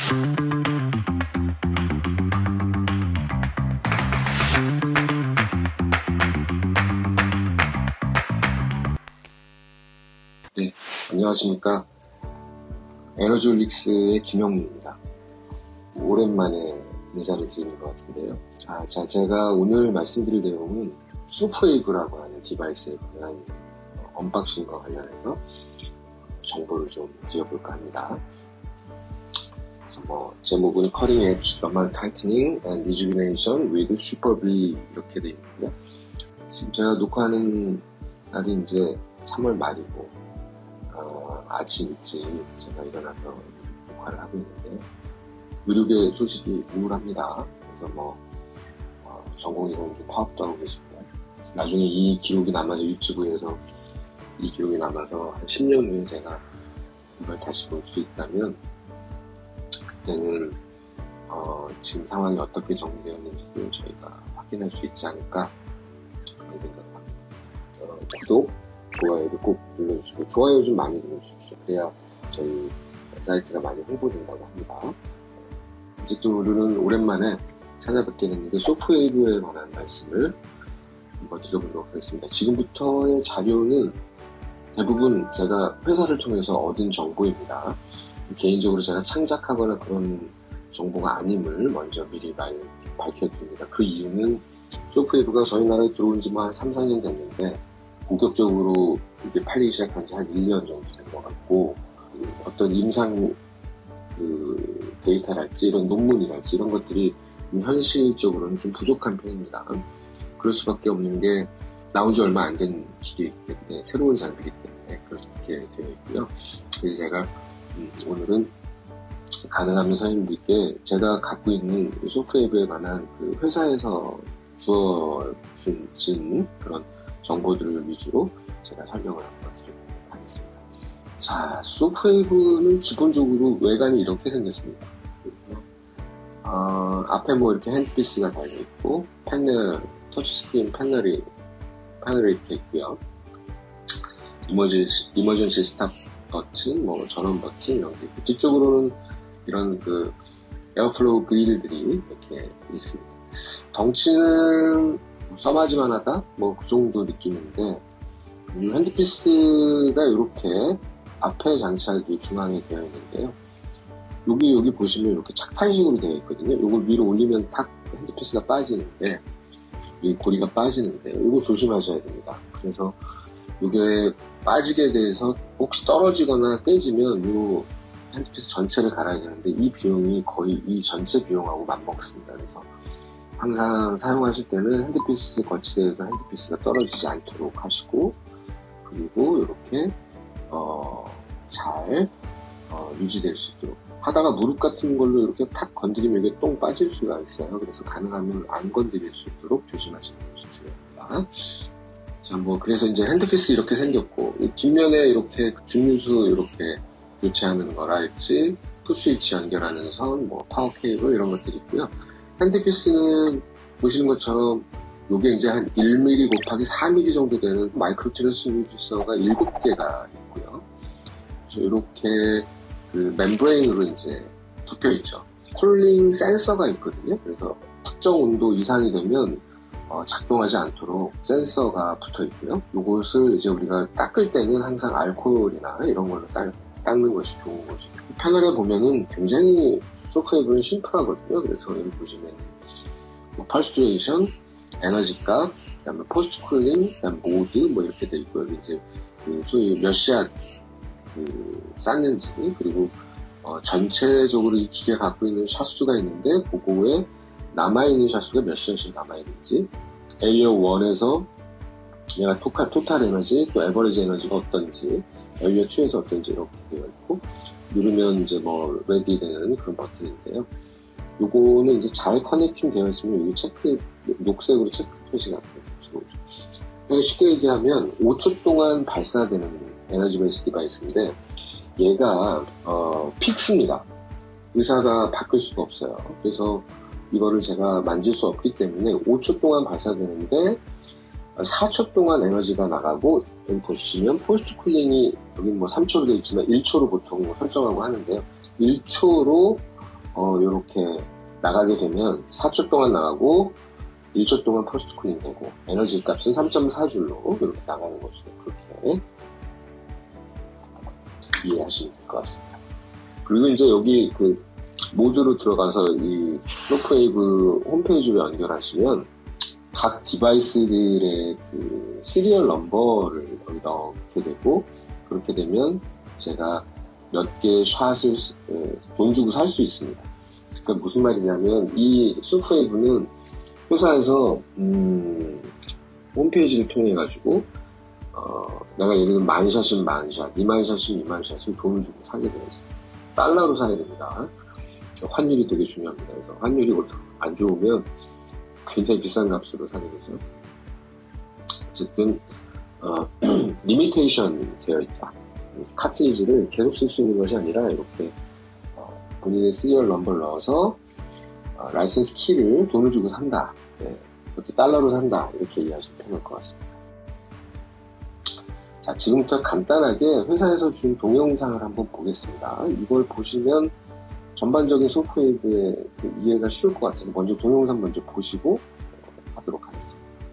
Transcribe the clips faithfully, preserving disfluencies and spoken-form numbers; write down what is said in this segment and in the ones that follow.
네, 안녕하십니까. 에너지올릭스의 김영민입니다. 오랜만에 인사를 드리는 것 같은데요. 아, 자, 제가 오늘 말씀드릴 내용은 소프웨이브라고 하는 디바이스에 관한 언박싱과 관련해서 정보를 좀 드려볼까 합니다. 그래서 뭐 제목은 Cutting Edge Thermal Tightening and Rejuvenation with Super V 이렇게 되어 있는데요. 지금 제가 녹화하는 날이 이제 삼월 말이고 어, 아침 일찍 제가 일어나서 녹화를 하고 있는데 의료계 소식이 우울합니다. 그래서 뭐 어, 전공의사님들 파업도 하고 계시고요. 나중에 이 기록이 남아서 유튜브에서 이 기록이 남아서 한 십 년 후에 제가 이걸 다시 볼 수 있다면 그때는 어, 지금 상황이 어떻게 정리되었는지도 저희가 확인할 수 있지 않을까 그런 생각합니다. 어, 구독, 좋아요를 꼭 눌러주시고 좋아요 좀 많이 눌러주십시오. 그래야 저희 사이트가 많이 홍보된다고 합니다. 어쨌든 오늘은 오랜만에 찾아뵙게 됐는데 소프웨이브에 관한 말씀을 한번 드려보도록 하겠습니다. 지금부터의 자료는 대부분 제가 회사를 통해서 얻은 정보입니다. 개인적으로 제가 창작하거나 그런 정보가 아님을 먼저 미리 말, 밝혀드립니다. 그 이유는 소프웨이브가 저희 나라에 들어온 지 뭐 한 삼, 사 년 됐는데 본격적으로 이게 팔리기 시작한 지 한 일 년 정도 된 것 같고 그 어떤 임상 그 데이터랄지 이런 논문이랄지 이런 것들이 현실적으로는 좀 부족한 편입니다. 그럴 수밖에 없는 게 나온 지 얼마 안 된 기계이기 때문에 새로운 장비이기 때문에 그렇게 되어 있고요. 그래서 제가 음, 오늘은 가능하면 선생님들께 제가 갖고 있는 소프트웨어에 관한 그 회사에서 주어준 그런 정보들을 위주로 제가 설명을 한번 드리도록 하겠습니다. 자, 소프트웨어는 기본적으로 외관이 이렇게 생겼습니다. 어, 앞에 뭐 이렇게 핸드피스가 달려있고 패널, 터치스크린 패널이 패널이 이렇게 있고요. 이머전시, 이머전시 스탑 버튼, 뭐 전원 버튼 이런 게 있고 뒤쪽으로는 이런 그 에어플로우 그릴들이 이렇게 있습니다. 덩치는 써마지만 하다 뭐 그 정도 느낌인데 이 핸드피스가 이렇게 앞에 장착이 중앙에 되어 있는데요. 여기 여기 보시면 이렇게 착판식으로 되어 있거든요. 이걸 위로 올리면 탁 핸드피스가 빠지는데 이 고리가 빠지는데 이거 조심하셔야 됩니다. 그래서 이게 빠지게 돼서 혹시 떨어지거나 깨지면 이 핸드피스 전체를 갈아야 되는데 이 비용이 거의 이 전체 비용하고 맞먹습니다. 그래서 항상 사용하실 때는 핸드피스 거치대에서 핸드피스가 떨어지지 않도록 하시고 그리고 이렇게 어, 잘 어, 유지될 수 있도록 하다가 무릎 같은 걸로 이렇게 탁 건드리면 이게 똥 빠질 수가 있어요. 그래서 가능하면 안 건드릴 수 있도록 조심하시는 것이 중요합니다. 자, 뭐 그래서 이제 핸드피스 이렇게 생겼고 이 뒷면에 이렇게 중류수 이렇게 교체하는 거랄지 풋스위치 연결하는 선, 뭐 파워 케이블 이런 것들이 있고요. 핸드피스는 보시는 것처럼 요게 이제 한 일 밀리미터 곱하기 사 밀리미터 정도 되는 마이크로 트랜스듀서가 일곱 개가 있고요. 이렇게 그 멤브레인으로 이제 덮여 있죠. 쿨링 센서가 있거든요. 그래서 특정 온도 이상이 되면 어, 작동하지 않도록 센서가 붙어 있고요. 이것을 이제 우리가 닦을 때는 항상 알코올이나 이런 걸로 닦, 닦는 것이 좋은 거죠. 패널에 보면은 굉장히 소프트웨어는 심플하거든요. 그래서 여기 보시면 뭐 퍼스트레이션, 에너지 값, 그다음에 포스트 쿨링, 그다음 모드 뭐 이렇게 돼 있고 여기 이제 그 소위 몇 시간 그 쌓는지 그리고 어 전체적으로 이 기계가 갖고 있는 샷수가 있는데 그거에 남아있는 샷수가 몇 시간씩 남아있는지 에이어 일에서 얘가 토탈, 토탈 에너지 또 에버리지 에너지가 어떤지 에이어 이에서 어떤지 이렇게 되어 있고 누르면 이제 뭐 레디 되는 그런 버튼인데요. 요거는 이제 잘 커넥팅 되어 있으면 여기 체크 녹색으로 체크 표시가 들어오죠. 쉽게 얘기하면 오 초 동안 발사되는 에너지 베이스 디바이스인데 얘가 어, 픽스입니다. 의사가 바꿀 수가 없어요. 그래서 이거를 제가 만질 수 없기 때문에 오 초 동안 발사되는데 사 초 동안 에너지가 나가고 여기 보시면 포스트 쿨링이 여기 뭐 삼 초로 되어 있지만 일 초로 보통 설정하고 하는데요. 일 초로 어, 요렇게 나가게 되면 사 초 동안 나가고 일 초 동안 포스트 쿨링 되고 에너지 값은 삼 점 사 줄로 이렇게 나가는 거죠. 그렇게 이해하시면 될 것 같습니다. 그리고 이제 여기 그 모드로 들어가서 이 쇼크웨이브 홈페이지로 연결하시면 각 디바이스들의 그 시리얼 넘버를 여기 넣게 되고, 그렇게 되면 제가 몇 개 샷을 돈 주고 살 수 있습니다. 그러니까 무슨 말이냐면 이 쇼크웨이브는 회사에서 음, 홈페이지를 통해 가지고 어, 내가 예를 들면 만샷이면 만샷, 이만샷이면 이만샷을 돈을 주고 사게 되어 있습니다. 달러로 사야 됩니다. 환율이 되게 중요합니다. 그래서 환율이 안 좋으면 굉장히 비싼 값으로 사게 되죠. 어쨌든 어, 리미테이션 되어 있다. 카트리지를 계속 쓸 수 있는 것이 아니라 이렇게 어, 본인의 시리얼 넘버를 넣어서 어, 라이센스 키를 돈을 주고 산다. 네, 이렇게 달러로 산다. 이렇게 이해하시면 편할 것 같습니다. 자, 지금부터 간단하게 회사에서 준 동영상을 한번 보겠습니다. 이걸 보시면 전반적인 소프트웨어의 그 이해가 쉬울 것 같아서 먼저 동영상 먼저 보시고 하도록 하겠습니다.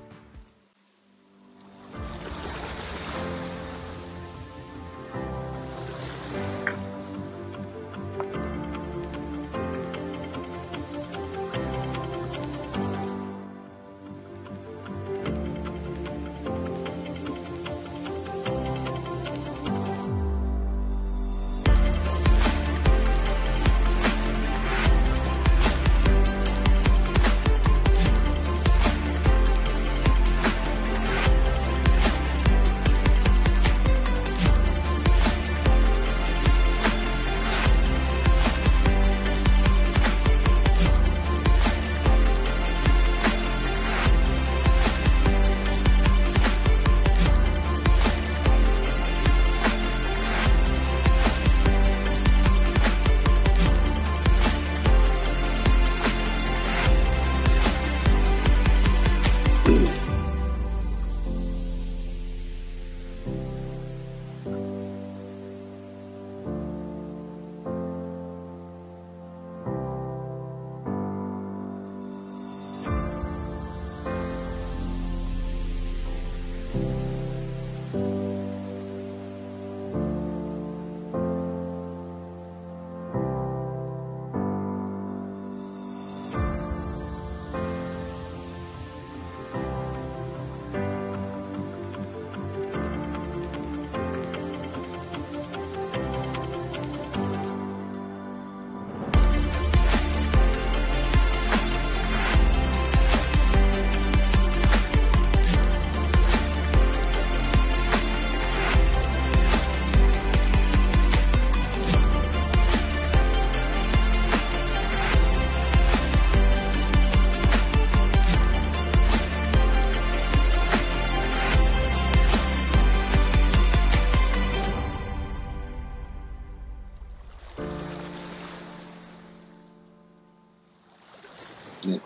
네.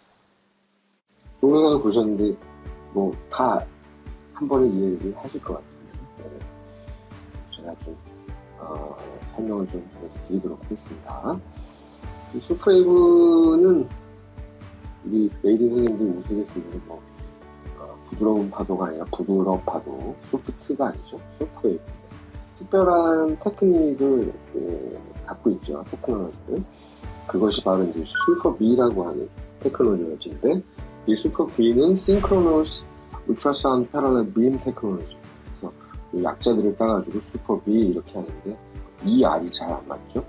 동영상을 보셨는데, 뭐, 다 한 번에 이해를 하실 것 같습니다. 네. 제가 좀, 어, 설명을 좀 드리도록 하겠습니다. 이 소프트웨이브는 우리 메이드 선생님들이 우스갯소리로 뭐, 어, 부드러운 파도가 아니라 부드러운 파도, 소프트가 아니죠. 소프트웨이브. 특별한 테크닉을 예, 갖고 있죠. 테크놀로지를. 그것이 바로 이제 슈퍼비라고 하는 테크놀로지인데, 이 슈퍼비는 Synchronous Ultrasound Parallel Beam 테크놀로지. 그래서 이 약자들을 따가지고 슈퍼비 이렇게 하는데, 이 R이 잘 안 맞죠?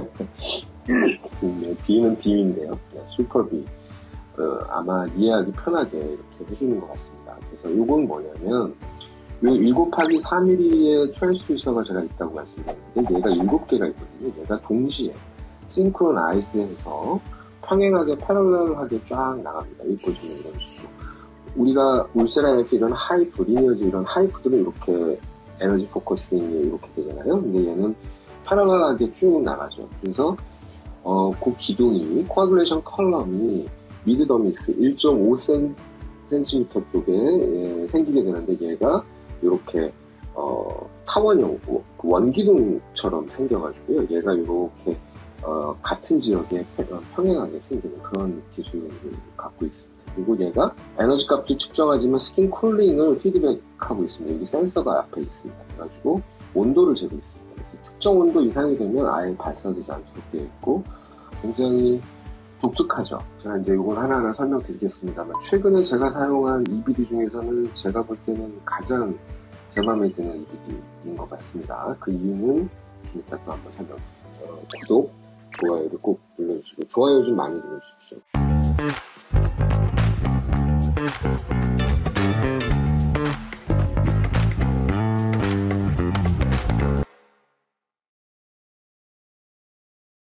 B는 빔인데요. 네, 슈퍼비. 어, 아마 이해하기 편하게 이렇게 해주는 것 같습니다. 그래서 이건 뭐냐면, 요 일 곱하기 삼 밀리미터의 트랜스듀서가 제가 있다고 말씀드렸는데, 얘가 일곱 개가 있거든요. 얘가 동시에 싱크로나이즈해서 평행하게 패러럴하게 쫙 나갑니다. 여기 보시면 이런 식으로. 우리가 울세라이트 이런 하이프, 리니어지 이런 하이프들은 이렇게 에너지 포커싱이 이렇게 되잖아요. 근데 얘는 패러럴하게 쭉 나가죠. 그래서 어, 그 기둥이 코아굴레이션 컬럼이 미드더미스 일 점 오 센티미터 쪽에 예, 생기게 되는데, 얘가 이렇게 어, 타원형 원기둥처럼 생겨가지고요. 얘가 이렇게 어, 같은 지역에 평행하게 생기는 그런 기술을 갖고 있습니다. 그리고 얘가 에너지 값도 측정하지만 스킨 쿨링을 피드백하고 있습니다. 여기 센서가 앞에 있습니다. 그래가지고 온도를 재고 있습니다. 그래서 특정 온도 이상이 되면 아예 발사되지 않도록 되어 있고 굉장히 독특하죠. 제가 이제 이걸 하나하나 설명드리겠습니다만 최근에 제가 사용한 이비디 중에서는 제가 볼 때는 가장 제 마음에 드는 이비디인 것 같습니다. 그 이유는 좀 이따 또 한번 설명. 어, 구독, 좋아요를 꼭 눌러주시고 좋아요 좀 많이 눌러주십시오.